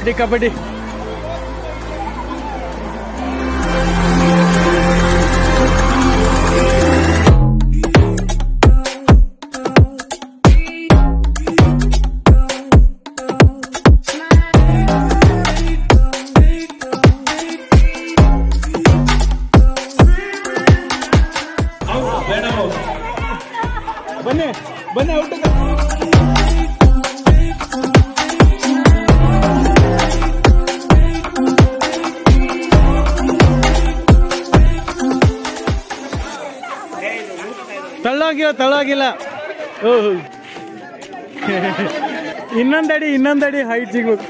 कबड्डी कबड्डी बने बने ಔಟ್ ತಳ್ಳಾಗಿಲ್ಲ ಓಹ್ ಇನ್ನೊಂದಡಿ ಹೈಟ್ ಸಿಗ್ಬೇಕು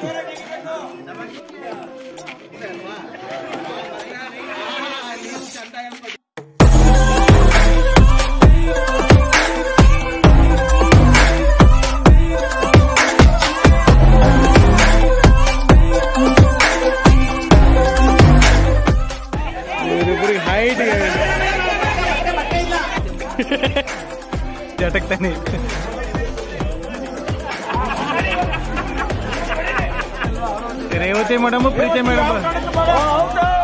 हाइट झटकता नहीं रेवती मैडम प्रीति मैडम